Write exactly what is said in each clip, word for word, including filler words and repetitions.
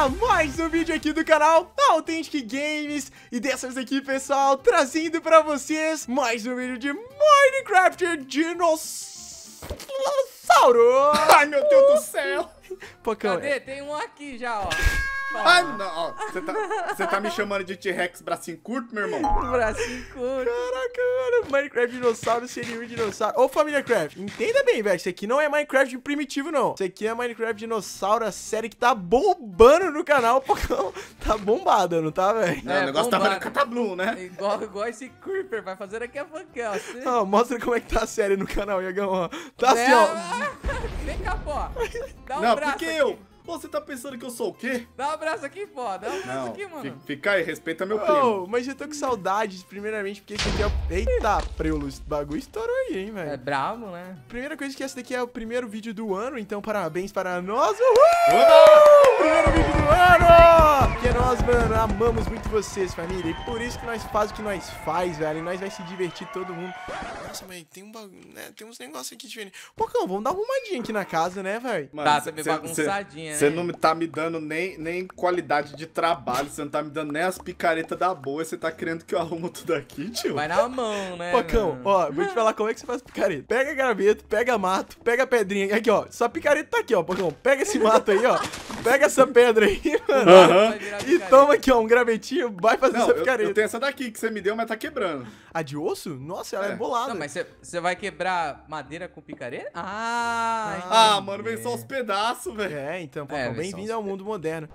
a mais um vídeo aqui do canal Authentic Games. E dessa vez aqui, pessoal, trazendo pra vocês mais um vídeo de Minecraft Dinossauro. Ai, meu Deus do céu. Pocão, Cadê? Tem um aqui já, ó. Ai, não. Você tá, você tá me chamando de T-Rex bracinho curto, meu irmão? Bracinho curto. Caraca, mano, Minecraft Dinossauro seria um dinossauro. Ô, família Craft, entenda bem, velho. Isso aqui não é Minecraft primitivo, não. Isso aqui é Minecraft Dinossauro, a série que tá bombando no canal. Pocão, tá bombada, não tá, velho? Não, É, o negócio bombado. tava no Catabloom, né? Igual, igual esse Creeper vai fazer aqui a fanquel. Assim. Ó, mostra como é que tá a série no canal, Iagão, ó. Tá assim, ó. Vem cá, pô. Dá um Não, braço porque aqui. eu... Você tá pensando que eu sou o quê? Dá um abraço aqui, pô. Dá um abraço Não, aqui, mano. fi- fica aí, respeita meu primo. Oh, mas eu tô com saudades, primeiramente, porque esse aqui é o... Eita, preulo, esse bagulho estourou aí, hein, velho. É bravo, né? Primeira coisa que esse daqui é o primeiro vídeo do ano, então parabéns para nós. Uhul! Oba! Primeiro vídeo do ano! Porque nós, mano, amamos muito vocês, família. E por isso que nós faz o que nós faz, velho. E nós vai se divertir todo mundo. Nossa, mas tem um bagulho, né? Tem uns negócios aqui diferentes. Pocão, vamos dar uma arrumadinha aqui na casa, né, velho? Mano, Tá, cê- tá meio cê- bagunçadinha, cê- Você né? não tá me dando nem, nem qualidade de trabalho, você não tá me dando nem as picaretas da boa, você tá querendo que eu arrumo tudo aqui, tio? Vai na mão, né? Pocão, mano? ó, vou te falar como é que você faz picareta. Pega graveto, pega mato, pega pedrinha. Aqui, ó, sua picareta tá aqui, ó, Pocão. Pega esse mato aí, ó. Pega essa pedra aí, mano. Aham. Vai virar E picareta. toma aqui, ó, um gravetinho, vai fazer Não, essa eu, picareta. eu tenho essa daqui que você me deu, mas tá quebrando. A de osso? Nossa, ela é, É. bolada. Não, mas você vai quebrar madeira com picareta? Ah, Ah, entendi. mano, vem só os pedaços, velho. É, então, Pocão, É, bem-vindo são ao os mundo moderno.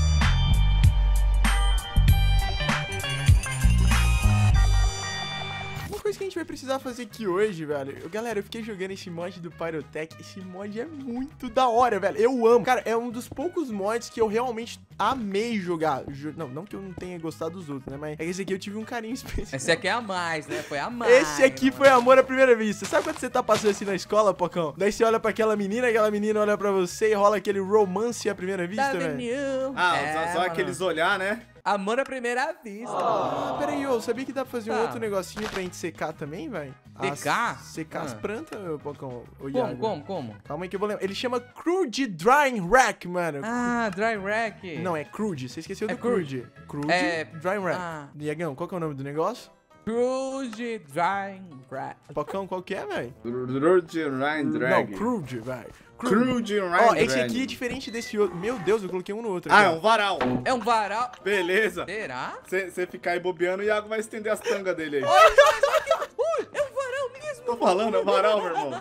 Uma coisa que a gente vai precisar fazer aqui hoje, velho. Eu, galera, eu fiquei jogando esse mod do Pyrotech. Esse mod é muito da hora, velho. Eu amo. Cara, é um dos poucos mods que eu realmente amei jogar. Jo- Não, não que eu não tenha gostado dos outros, né? Mas é que esse aqui eu tive um carinho especial. Esse aqui é a mais, né? Foi a mais. Esse aqui mano. foi amor à primeira vista. Sabe quando você tá passando assim na escola, Pocão? Daí você olha pra aquela menina, aquela menina olha pra você e rola aquele romance à primeira vista, Tá velho. vendo? Ah, É, só, só mano. aqueles olhar, né? Amor à primeira vista. Ah, peraí, ô, sabia que dá pra fazer um Tá. outro negocinho pra gente secar também, velho? Secar? Secar as Ah. plantas, ô, Pocão. Ô, Como, Iago. como, como? Calma aí que eu vou lembrar. Ele chama Crude Drying Rack, mano. Ah, dry rack. Não, é Crude. Você esqueceu É do Crude. Crude É- Drying Rack. Ah. Iagão, qual que é o nome do negócio? Crude dry rack. Pocão, qual que é, velho? Crude Ryan Não, Drag. Crude, velho. Crude Ó, Ryan esse Drag. aqui é diferente desse outro. Meu Deus, eu coloquei um no outro. Ah, aqui, é ó. um varal. É um varal. Beleza. Será? Você ficar aí bobeando, o Iago vai estender as tangas dele aí. Ui, é um varal mesmo. Tô falando, é um varal, meu irmão.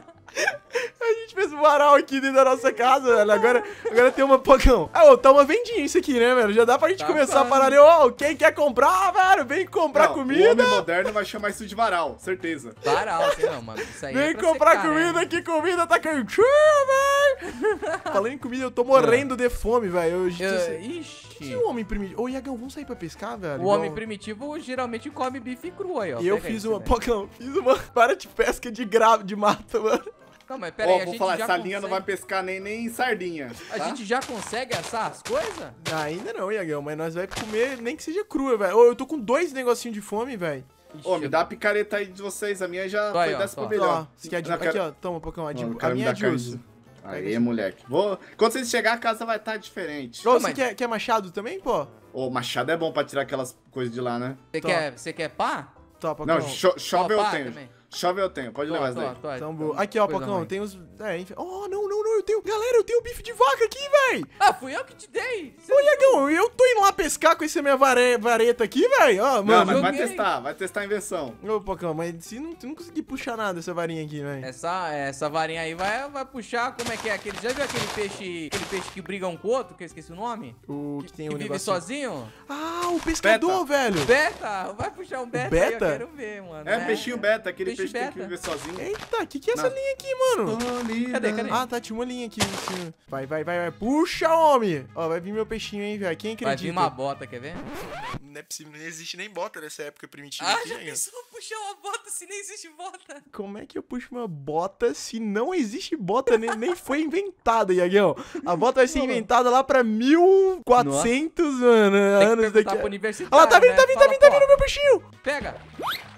A gente fez um varal aqui dentro da nossa casa, velho. Agora, agora tem uma Pocão. Ah, ô, tá uma vendinha isso aqui, né, velho? Já dá pra gente Tá começar a falando. parar ali. Ô, quem quer comprar, velho? Vem comprar Não, comida. O homem moderno vai chamar isso de varal, certeza. Varal, sei não, mano. Isso aí é Vem pra comprar secar, comida né? que comida tá quentinha, velho. Falando em comida, eu tô morrendo de fome, velho. Eu- Eu- Que Ixi. o homem primitivo? Ô, Iagão, vamos sair pra pescar, velho? O homem Igual- primitivo geralmente come bife cru aí, ó. E eu Pega fiz aí, uma, pra você ver. Pocão, fiz uma para de pesca de grave, de mata, mano. Não, mas pera aí, Ó, a vou gente falar, já essa linha não vai consegue- pescar nem, nem sardinha. A tá? gente já consegue assar as coisas? Ainda não, Iagão, mas nós vai comer nem que seja crua, velho. Ô, eu tô com dois negocinhos de fome, velho. Ô, me dá a picareta aí de vocês, a minha já Tô aí, foi ó, dessa tô. pro melhor. Ó, você quer de... Não, Aqui, quero- ó, toma, Pocão. A, de... Não, a quero me minha é dar de carne osso. Aí, moleque. Vou... Quando vocês chegar, a casa vai estar diferente. Ô, Não, você mas- quer, quer machado também, pô? Ô, machado é bom pra tirar aquelas coisas de lá, né? Você Tô. quer, você quer pá? Tó, Pocão. Não, cho chove eu Ó, pá tenho. também. Chove eu tenho, pode Tô, levar isso tô, daí. tô, Então, tô. boa. Aqui, ó, Coisa Pocão, ruim. tem os... É, enfim... Oh, não, não, não, eu tenho... Galera, eu tenho bife de vaca aqui, velho. Ah, fui eu que te dei. Você Ô, Iagão, eu tô indo lá pescar com essa minha vare... vareta aqui, velho. Ó, Não, mano. mas vai joguei. testar, vai testar a invenção. Ô, Pocão, mas se não, tu não consegui puxar nada dessa varinha aqui, velho. Essa, essa varinha aí vai, vai puxar, como é que é? Aquele, já viu aquele peixe, aquele peixe que briga um com o outro, que eu esqueci o nome? O que tem que um vive negócio... sozinho? Ah, o pescador, velho. Beta, vai puxar um beta, beta? aí, eu quero ver, mano. É, peixinho beta, aquele Peixe peixe, que tem que beta. viver sozinho. Eita, o que que é essa Não. linha aqui, mano? Cadê, cadê? Ah, tá, tinha uma linha aqui em cima. Vai, vai, vai, vai. Puxa, homem. Ó, vai vir meu peixinho, hein, velho. Quem Vai acredita? vir uma bota, quer ver? Não é possível, não existe nem bota nessa época primitiva Ah, aqui, já né? pensou puxar uma bota se nem existe bota? Como é que eu puxo uma bota se não existe bota? nem, nem foi inventada, Iagão. A bota vai ser inventada lá pra mil e quatrocentos, mano, Tem que anos perguntar daqui. pro universitário, Olha lá, tá vindo, né? tá vindo, tá Fala, vindo, tá pô, vindo meu peixinho. Pega. Uh!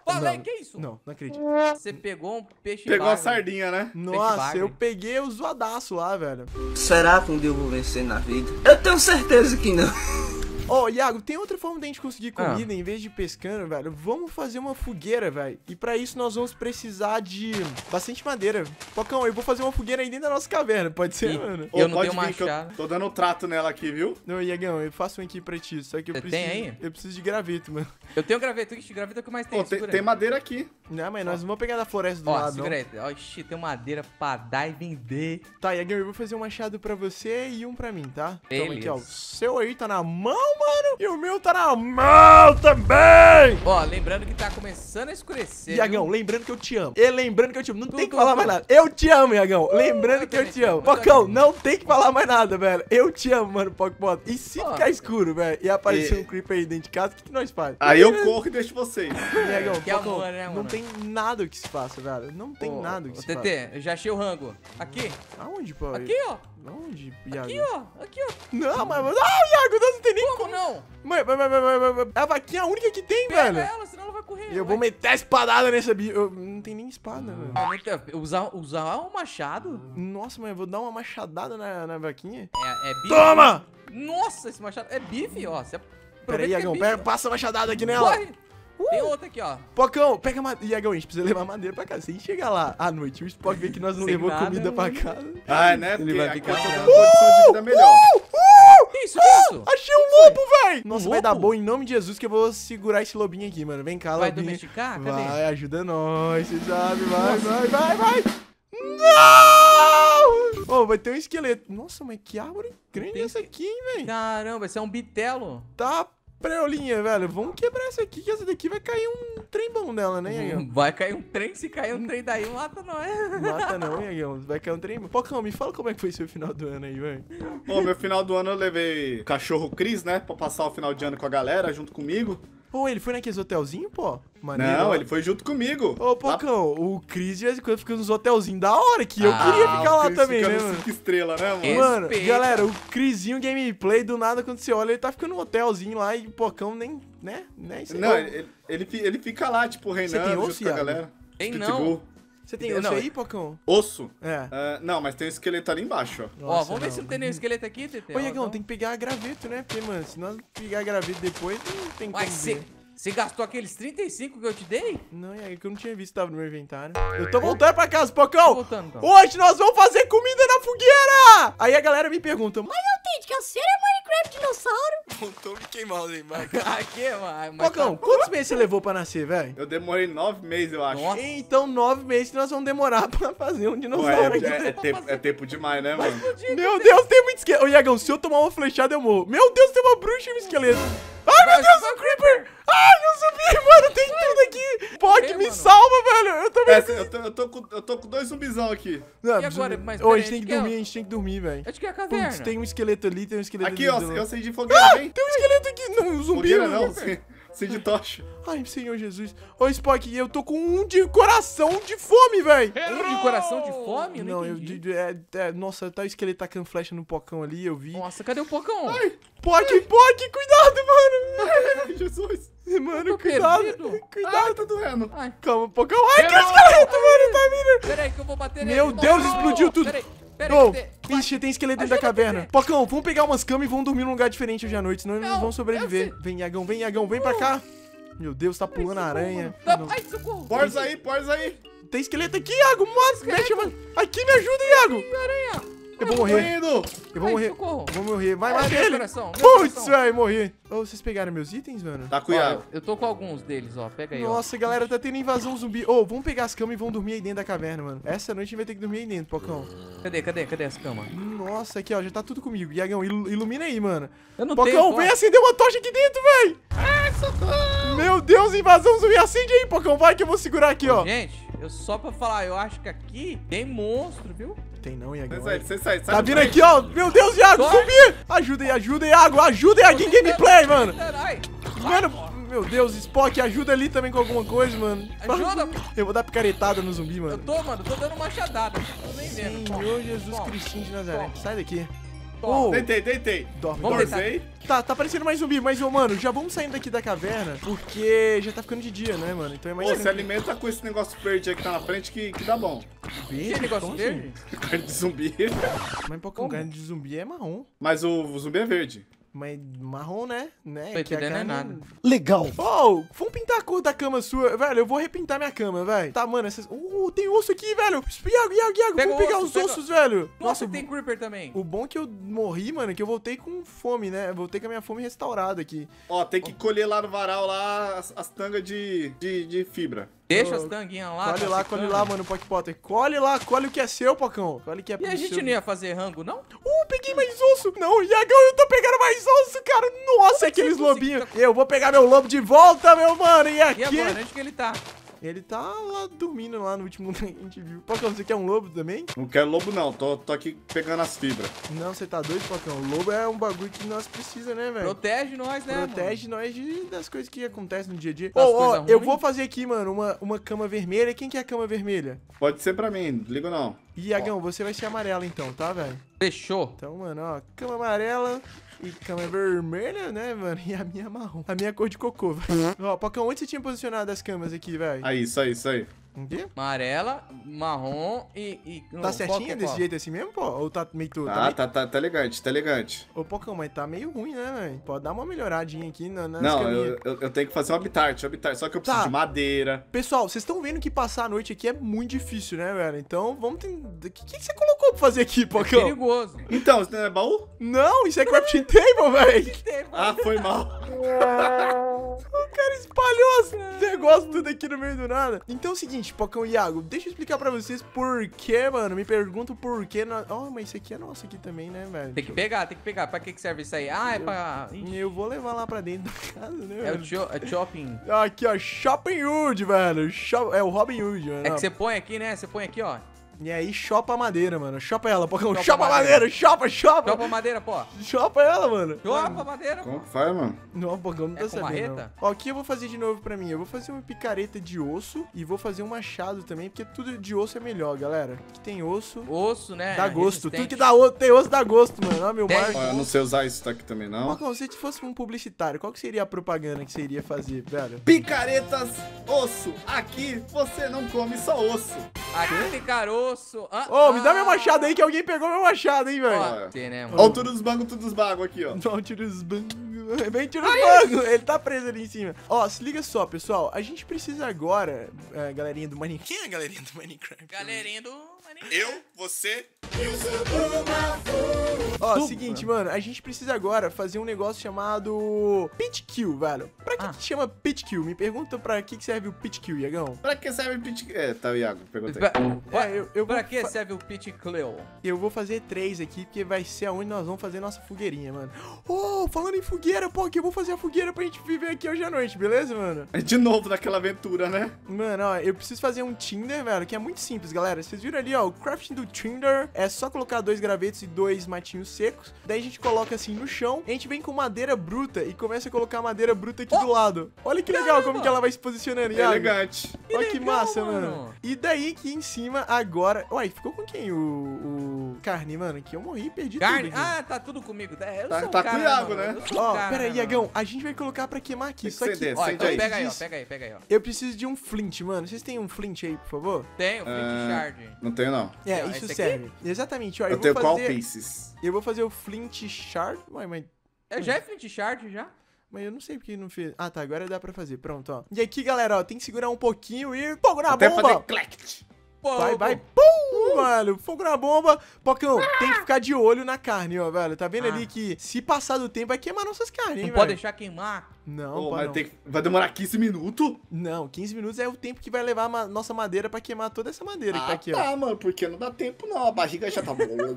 Falei, Não, que isso? Não, não acredito. Você pegou um peixe Pegou a bagre. sardinha, né? Nossa, bagre. eu peguei o zoadaço lá, velho. Será que um dia eu vou vencer na vida? Eu tenho certeza que não. Ó, oh, Iago, tem outra forma de a gente conseguir Ah. comida em vez de ir pescando, velho. Vamos fazer uma fogueira, velho. E pra isso nós vamos precisar de bastante madeira. Pocão, eu vou fazer uma fogueira aí dentro da nossa caverna, pode ser, Ih. mano? Eu Ô, não pode tenho vir que eu machado. tô dando trato nela aqui, viu? Não, Iagão, eu faço um aqui pra ti, só que eu Você preciso... tem aí? Eu preciso de graveto, mano. Eu tenho graveto. Ixi, graveto é o que mais tem. Pô, tem, segura tem aí. madeira aqui. Não, mas nós não vamos pegar da floresta do Ó, lado, não. segura aí. Ó, ixi, tem madeira pra dar e vender. Tá, Iagão, eu vou fazer um machado pra você e um pra mim, tá? Toma aqui, ó. O Beleza. seu aí tá na mão, mano, e o meu tá na mão também! Ó, lembrando que tá começando a escurecer. Iagão, viu? lembrando que eu te amo. E lembrando que eu te amo. Não Tu, tem que tu, falar tu. mais nada. Eu te amo, Iagão. Lembrando Eu que eu também te te amo, amo. eu Pocão, também. não tem que falar mais nada, velho. Eu te amo, mano, Pokémon. E se Ó. ficar escuro, velho, e aparecer E- um creeper aí dentro de casa, o que, que nós faz? Aí eu corro e deixo vocês. Iagão, Que Pocão, amor, né, não mano? tem nada que se faça, velho. Não tem Ô, nada que ô, se T T, eu já achei o rango. Aqui, faça. Aonde, pô? aqui, ó. Aonde, Iago? Aqui, ó. Aqui, ó. Não, mas... Não, Iago, não tem nem... Como não? Mas, mas, mas, mas, mas, mas, a vaquinha é a única que tem, Pega velho. ela, senão ela vai correr. Eu vai. vou meter a espadada nessa bi... Eu não tem nem espada, velho. Eu não tenho- Usar, usar um machado? Nossa, mas eu vou dar uma machadada na, na vaquinha. É, é bife. Toma! Nossa, esse machado é bife, ó. Você Pera aí, aproveita que é Iagão, bife, pega, ó. passa a machadada aqui nela. Corre. Tem outra aqui, ó. Pocão, pega madeira. Iagão, a gente precisa levar madeira pra casa. Se a gente chegar lá à noite e o Spock ver que nós não Sem levou nada, comida pra né? casa. Ah, né? Ele Porque vai aqui ficar eu tô dando bravo. condição de vida melhor. Uh! Uh! Que isso, que isso? Achei um lobo, véi! Nossa, Um vai dar lobo? bom em nome de Jesus que eu vou segurar esse lobinho aqui, mano. Vem cá, Vai lobinho. domesticar? Cadê? Vai, ajuda nós, você sabe. Vai, vai, vai, vai. Não! Ô, vai ter um esqueleto. Nossa, mas que árvore grande Tem essa aqui, hein, véi? Caramba, esse é um bitelo. Tá preolinha, velho. Vamos quebrar essa aqui, que essa daqui vai cair um trem bom dela, né, Iagão? Vai cair um trem, se cair um trem daí, mata nós. Mata não, Iagão. Vai cair um trem bom. Pocão, me fala como é que foi seu final do ano aí, velho. Bom, meu final do ano eu levei o cachorro Cris, né? Pra passar o final de ano com a galera, junto comigo. Pô, ele foi naqueles hotelzinhos, pô? Maneiro, Não, ó. ele foi junto comigo. Ô, Pocão, o Cris de vez em quando fica nos hotelzinhos da hora, que eu Ah, queria ficar o lá Chris também, fica né, no mano? cinco estrelas, né, mano? Esse- Mano, Respeita. galera, o Crisinho gameplay, do nada, quando você olha, ele tá ficando no hotelzinho lá e o Pocão nem, né? né isso aí. Não, Ô, ele, ele, fi- ele fica lá, tipo, reinando tem junto osso, com a Iago? galera. Tem Pitbull. Você tem Não, osso é- aí, Pocão? Osso? É. Ah, não, mas tem um esqueleto ali embaixo, ó. Ó, vamos ver se não tem nenhum esqueleto aqui, T T. Ô, Iagão, tem que pegar graveto, né? Porque, mano, se nós pegar graveto depois, não tem como Mas você ver. você gastou aqueles trinta e cinco que eu te dei? Não, Iago, que eu não tinha visto, tava no meu inventário. Eu tô voltando pra casa, Pocão! Tô voltando, então. Hoje nós vamos fazer comida na fogueira! Aí a galera me pergunta, mas Gente, que eu sei é Minecraft dinossauro. tô me queimando aí, Mike. Aqui, mano. mas Pocão, tá- quantos meses você levou pra nascer, velho? Eu demorei nove meses, eu acho. Nossa. Então, nove meses que nós vamos demorar pra fazer um Ué, dinossauro aqui. é, é tempo, é tempo demais, né, mano? Meu Deus, tem muito esqueleto. Ô, Iagão, se eu tomar uma flechada, eu morro. Meu Deus, tem uma bruxa e um esqueleto. Ai, meu Deus, um creeper. Ai, eu subi, mano. Tem tudo aqui. Poc, Tem, me mano. salva, velho. Eu tô É, vendo. eu, tô, eu, tô com, eu tô com dois zumbizão aqui. Não, E agora? Mas Ô, a peraí, gente tem que acho que é- dormir, a gente tem que dormir, velho. Acho que é a Putz, caverna. tem um esqueleto ali, tem um esqueleto Aqui, ali. ó, do- eu sei de fogueira, Ah, vem. tem um esqueleto aqui. Não, um zumbi. Fogueira mano. não, sei, sei de tocha. Ai, Senhor Jesus. Ô, Spock, eu tô com um de coração de fome, velho. Um de coração de fome? Eu não, Não, eu... entendi. de- é, é, nossa, tá o esqueleto tacando flecha no Pocão ali, eu vi. Nossa, cadê o Pocão? Poc, Poc, cuidado, mano. Ai, Jesus. Mano, tô cuidado. perdido. Cuidado. Ai, tá doendo. Ai, Calma, Pocão. Ai, que esqueleto, mano, tá vindo. peraí que eu vou bater Meu nele. Deus, Não, explodiu tudo. Peraí, peraí. Ô, cadê? ixi, tem esqueleto dentro da Ajuda, caverna. Tete. Pocão, vamos pegar umas camas e vamos dormir num lugar diferente hoje à noite, senão eles não Não, vão sobreviver. eu Vem, Iagão, vem, Iagão, vem pra cá. Meu Deus, tá pulando a aranha. Não, Não. ai, socorro. Porza aí, porza aí. Tem esqueleto aqui, Iago. Mata, mexe, mano. Aqui, me ajuda, Iago. Aranha. Eu vou Tô morrer. indo. Eu vou Ai, morrer. socorro. Eu vou morrer. Vai, Ai, mata meu ele. coração, meu Putz, coração. vai morrer. Ô, vocês pegaram meus itens, mano? Tá com Ó, o eu, Iago. eu tô com alguns deles, ó. Pega aí, ó. Nossa, galera, tá tendo invasão zumbi. Ô, vamos pegar as camas e vamos dormir aí dentro da caverna, mano. Essa noite a gente vai ter que dormir aí dentro, Pocão. Cadê, cadê, cadê as camas? Nossa, aqui, ó, já tá tudo comigo. Iagão, ilu- ilumina aí, mano. Eu não tenho. Pocão, pô. vem acender uma tocha aqui dentro, véi. Meu Deus, invasão zumbi. Acende aí, Pocão. Vai que eu vou segurar aqui, ó. Gente, eu só pra falar, eu acho que aqui tem monstro, viu? Tem não, Iagão. Sai, sai, sai, sai. Tá vindo aqui, ó. Meu Deus, Iago, Corre. zumbi. Ajuda aí, ajuda aí, Iago. Ajuda aí, aqui em gameplay, mano. Ai, Mano, meu Deus, Spock, ajuda ali também com alguma coisa, mano. ajuda. Eu vou dar picaretada no zumbi, Eu mano. tô, mano, tô dando machadada. Tô nem vendo. Bom, Senhor Jesus bom, Cristinho de Nazaré. bom. Sai daqui. Toma. Ô, Deitei, deitei. dorme, Vamos dorme. deitar. Dormei. Tá, tá parecendo mais zumbi, mas, ô, mano, já vamos saindo daqui da caverna, porque já tá ficando de dia, né, mano? Então é mais Pô, se tranquilo. alimenta com esse negócio verde aí que tá na frente que, que dá bom. Verde? Que negócio Como verde? Carne de zumbi. assim? Mas, pô, com Como? carne de zumbi é marrom. Mas o, o zumbi é verde. Mas marrom, né? né? Tô Que a entendendo é carne- nada. Legal. Oh, vamos pintar a cor da cama sua. Velho, eu vou repintar minha cama, velho. Tá, mano, essas... Uh, tem osso aqui, velho. Iago, Iago, Iago, Pega vamos o pegar osso, os pega- ossos, velho. Nossa, o- tem Creeper também. O bom é que eu morri, mano, é que eu voltei com fome, né? Eu voltei com a minha fome restaurada aqui. Ó, tem que colher lá no varal lá as, as tangas de, de, de fibra. Deixa Ô, as tanguinhas lá. Colhe tá lá, secando. colhe lá, mano, Pock Potter. Colhe lá, colhe o que é seu, Pocão. Colhe o que é E a gente seu. não ia fazer rango, não? Uh, peguei mais osso. Não, Iagão, eu tô pegando mais osso, cara. Nossa, aqueles você lobinhos. conseguiu? Eu vou pegar meu lobo de volta, meu mano. E aqui... E agora, onde que ele tá? Ele tá lá dormindo lá no último que a gente viu. Pocão, você quer um lobo também? Não quero lobo não, tô, tô aqui pegando as fibras. Não, você tá doido, Pocão? Lobo é um bagulho que nós precisamos, né, velho? Protege nós, né, Protege nós de- das coisas que acontecem no dia a dia. Das Ô, ó, coisas eu ruins? vou fazer aqui, mano, uma, uma cama vermelha. Quem que é a cama vermelha? Pode ser pra mim, ligo não. E, Iagão, você vai ser amarela então, tá, velho? Fechou. Então, mano, ó, cama amarela e cama vermelha, né, mano? E a minha marrom. A minha cor de cocô, velho. Ó, Pocão, onde você tinha posicionado as camas aqui, velho? Aí, isso aí, isso aí. Um quê? Amarela, marrom e... e Tá não, qual certinho que é desse qual? jeito assim mesmo, pô? Ou tá meio todo? Ah, tá, tá, tá elegante, tá elegante. Ô, Pocão, mas tá meio ruim, né, velho? Pode dar uma melhoradinha aqui na, nas Não, caminhas. eu, eu, eu tenho que fazer um habitat, um habitat. Só que eu preciso Tá. de madeira. Pessoal, vocês estão vendo que passar a noite aqui é muito difícil, né, velho? Então, vamos ter... O que, que você colocou pra fazer aqui, É Pocão? perigoso. Então, isso não é baú? Não, isso é crafting table, velho. Ah, foi mal. O cara espalhou os negócios tudo aqui no meio do nada. Então é o seguinte, Pocão e Iago, deixa eu explicar pra vocês por que, mano. Me perguntam por que... No... Oh, mas isso aqui é nosso aqui também, né, velho? Tem que pegar, tem que pegar. Pra que que serve isso aí? Ah, é pra... Ih, Eu vou levar lá pra dentro da casa, né, É o velho? cho é shopping. Aqui, ó, Shopping Hood, velho. Shop... É o Robin Hood, mano. É que você põe aqui, né? Você põe aqui, ó. E aí, chopa a madeira, mano. Chopa ela, Pocão. Chopa Chopa a a madeira. madeira. Chopa, chopa. Chopa a madeira, pô. Chopa ela, mano. Chopa a madeira, pô. Como que faz, mano? Não, Pocão, não É tá com sabendo. marreta? Não. Ó, aqui eu vou fazer de novo pra mim. Eu vou fazer uma picareta de osso e vou fazer um machado também, porque tudo de osso é melhor, galera. Aqui tem osso, Osso, né? dá gosto. Tudo resistente. que dá osso, tem osso, dá gosto, mano. Ó, meu Tem. marco. Ó, eu não sei usar isso aqui também, não. Pocão, se você fosse um publicitário, qual que seria a propaganda que você iria fazer, velho? Picaretas, osso. Aqui você não come só osso. Aqui tem caroço. Ah, Ô, me dá ah. meu machado aí, que alguém pegou meu machado, hein, velho. Ó, tem, né, mano? Ó, o tudo dos bagos, tudo dos bagos aqui, ó. Não, tira os bangos. Vem, tira os bangos. Ele tá preso ali em cima. Ó, se liga só, pessoal. A gente precisa agora, é, galerinha do Minecraft. Quem é a galerinha do Minecraft? Galerinha do... Eu, você. Ó, seguinte, mano. A gente precisa agora fazer um negócio chamado Pit Kill, velho. Pra que, Ah. que chama Pit Kill? Me pergunta pra que, que serve o Pit Kill, Iagão. Pra que serve pit... É, tá, o Iago, perguntei. Pra, É, eu- eu pra vou que fa- serve o pit Cleo? Eu vou fazer três aqui, porque vai ser aonde nós vamos fazer nossa fogueirinha, mano. Ô, falando em fogueira, pô, que eu vou fazer a fogueira pra gente viver aqui hoje à noite, beleza, mano? De novo naquela aventura, né? Mano, ó, eu preciso fazer um Tinder, velho, que é muito simples, galera. Vocês viram ali, ó, o crafting do Tinder é só colocar dois gravetos e dois matinhos secos. Daí a gente coloca assim no chão, a gente vem com madeira bruta e começa a colocar a madeira bruta aqui do lado. Olha que legal como que ela vai se posicionando, É Iago. elegante. Olha que legal, massa, mano. mano. E daí aqui em cima, agora... Uai, ficou com quem o, o... Carne, mano? Que eu morri e perdi Carne? tudo aqui. Ah, tá tudo comigo. É, eu Tá- sou o tá cara, com o Iago, mano. né? Eu sou o Ó, cara, pera aí, né, Iagão, mano? a gente vai colocar pra queimar aqui, Tem que só que... acender, Ó, acende então aí. pega aí, ó. disso- Pega aí, pega aí, ó. Eu preciso de um flint, mano. Vocês têm um flint aí, por favor? Tem o Flint Ah, Shard. Não tenho, não. É, Ó, isso esse aqui? serve. Exatamente, ó. Eu, Eu vou tenho qual fazer... pieces? Eu vou fazer o flint shard. Ué, mas... É, já é Flint Shard, já? Mas eu não sei porque não fez. Ah, tá. Agora dá pra fazer. Pronto, ó. E aqui, galera, ó. Tem que segurar um pouquinho e... Fogo na Até bomba! fazer clact. Pô, Vai, pô. vai. Pum, velho. Fogo na bomba. Pocão, tem que ficar de olho na carne, ó, velho. Tá vendo Ah. ali que se passar do tempo vai queimar nossas carnes, hein, Não velho? pode deixar queimar. Não, Pô, pode mas não. tem que- vai demorar quinze minutos? Não, quinze minutos é o tempo que vai levar a ma- nossa madeira pra queimar toda essa madeira que tá Ah, aqui, ó. tá, mano, porque não dá tempo, não. A barriga já tá...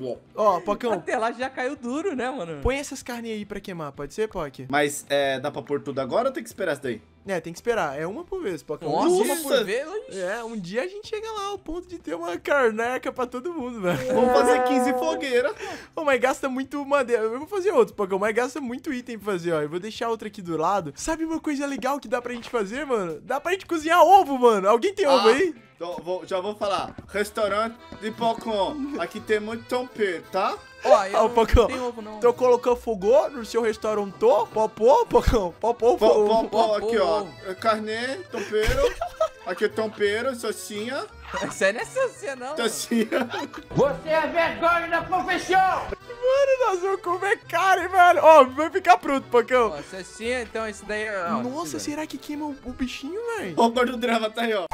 Ó, Pocão, Até lá já caiu duro, né, mano? põe essas carnes aí pra queimar, pode ser, Poc? Mas, é, dá pra pôr tudo agora ou tem que esperar isso daí? É, tem que esperar. É uma por vez, Pocão. Nossa, Um uma dia- por vez. ixi. É, um dia a gente chega lá ao ponto de ter uma carneca pra todo mundo, velho. Vamos fazer quinze fogueiras. Ô, mas gasta muito madeira. Eu vou fazer outro, Pocão, mas gasta muito item pra fazer, ó. Eu vou deixar outra aqui do lado. Sabe uma coisa legal que dá pra gente fazer, mano? Dá pra gente cozinhar ovo, mano. Alguém tem ovo Ah, aí? Então, vou- já vou falar. Restaurante de Pocon. Aqui tem muito tempero, tá? Ó, eu Ó, não Pocão, tenho ovo, não. tu colocou fogo no seu restaurante? Popô, Pocão? Popô, Pó, fogo. pó, pó, pó, aqui, ó. ovo. Carne, tempero. Aqui, tempero, salsinha. Isso aí não é salsinha, não. mano. Salsinha. Mano, nós vamos comer carne, velho. Ó, vai ficar pronto, Pocão. Ó, salsinha, então esse daí... ó, Nossa, segura. será que queima o, o bichinho, velho? Ó, o gordo drama tá aí, ó.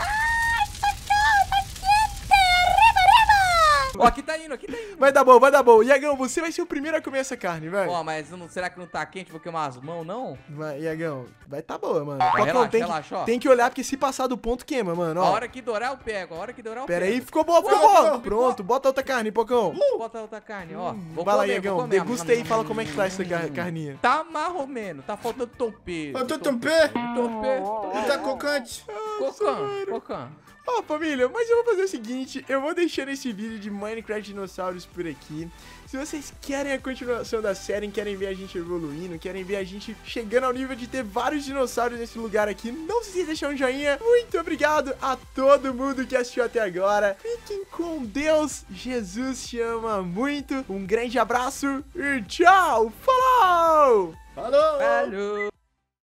Ó, aqui tá indo, aqui tá indo. Vai dar bom, vai dar bom. Iagão, você vai ser o primeiro a comer essa carne, velho. Ó, mas não, será que não tá quente? Vou queimar as mãos, não? Vai, Iagão, vai tá boa, mano. Ó, Pocão, relaxa, tem, relaxa, ó. que, tem que olhar, porque se passar do ponto, queima, mano, A ó. hora que dourar eu pego, a hora que dourar eu Pera pego. aí, ficou bom, ficou Ué, bom. ficou. Pronto, bota outra carne, Pocão. Bota outra carne, ó. Vou Vai lá, comer, Iagão, vou comer. degusta aí e fala como é que tá essa car- carninha. Tá marromeno, tá faltando tompeiro. Ó, tô tempero. Tompeiro. Tá crocante. Cocan, cocan. Ó, família, mas eu vou fazer o seguinte, eu vou deixando esse vídeo de Minecraft Dinossauros por aqui. Se vocês querem a continuação da série, querem ver a gente evoluindo, querem ver a gente chegando ao nível de ter vários dinossauros nesse lugar aqui, não se esqueça de deixar um joinha. Muito obrigado a todo mundo que assistiu até agora. Fiquem com Deus, Jesus te ama muito. Um grande abraço e tchau, falou!